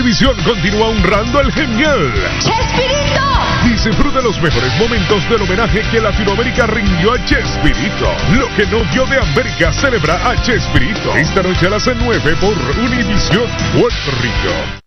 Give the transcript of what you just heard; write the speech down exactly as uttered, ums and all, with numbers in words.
Univisión continúa honrando al genial ¡Chespirito! Disfruta los mejores momentos del homenaje que Latinoamérica rindió a Chespirito. Lo que no dio de América celebra a Chespirito. Esta noche a las nueve por Univisión Puerto Rico.